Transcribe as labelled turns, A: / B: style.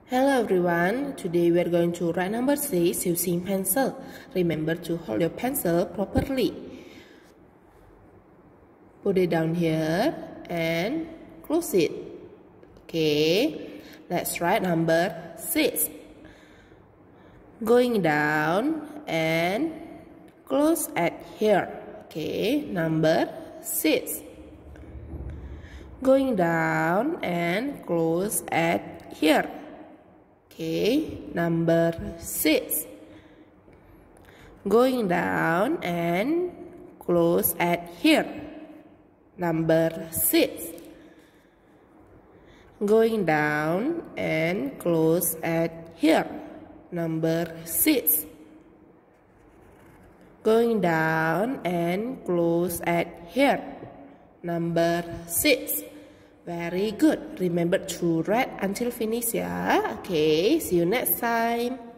A: Hello everyone, today we are going to write number 6 using pencil. Remember to hold your pencil properly. Put it down here and close it. Okay, let's write number 6. Going down and close at here. Okay, number 6. Going down and close at here. Okay, number 6. Going down and close at here. Number 6. Going down and close at here. Number 6. Going down and close at here. Number 6. Very good. Remember to read until finish, yeah? Okay, see you next time.